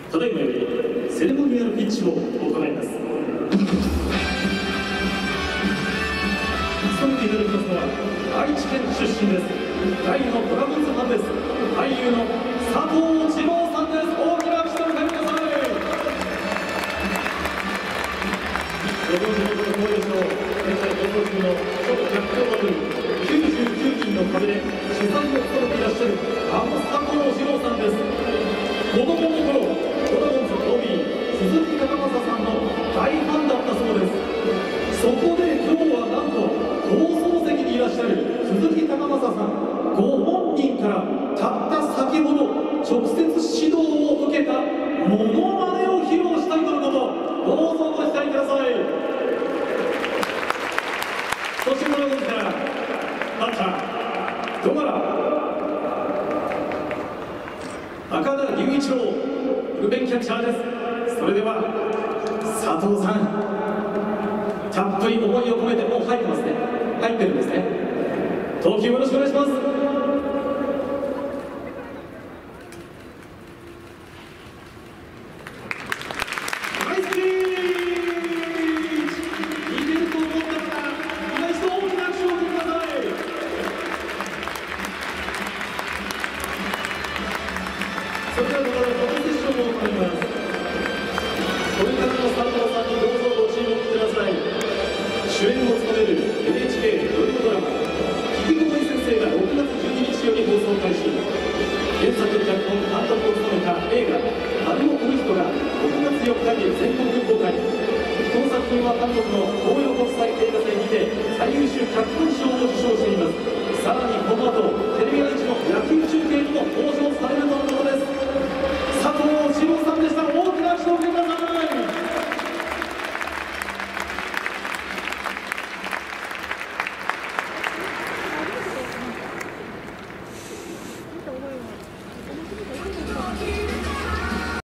ただいまよりセレモニアルピッチを行います。務めていただきますのは愛知県出身です。大のドラゴンズファンです。俳優の佐藤二朗さんです。大きな拍手をお迎えください。ご存知のことも多いでしょう。現在放送中の超逆境バトル99人の壁で主催を務めていらっしゃるあの佐藤二朗さんです。子供の頃ドラゴンズ OB 鈴木隆正さんの大ファンだったそうです。そこで今日はなんと放送席にいらっしゃる鈴木隆正さんご本人からたった先ほど直接指導を受けたモノマネを披露したいとのこと。どうぞご期待ください。そしてドラゴンズからバッタードガラ赤田龍一郎ブルペンキャッチャーです。それでは佐藤さん、たっぷり思いを込めて、もう入ってますね。入ってるんですね。投球よろしくお願いします。ナイスピーチ。いけると思った方、今一度大きな拍手を送ってください。それではここでフォトセッションを行います。これからの佐藤さんにどうぞご注目ください。主演を務める NHK 土曜ドラマ「引きこもり先生」が6月12日より放送開始。原作脚本監督を務めた映画「春の小人」が6月4日に全国公開。この作品は韓国の東洋国際映画祭にて最優秀脚本賞を受賞しています。さらにこの後テレビ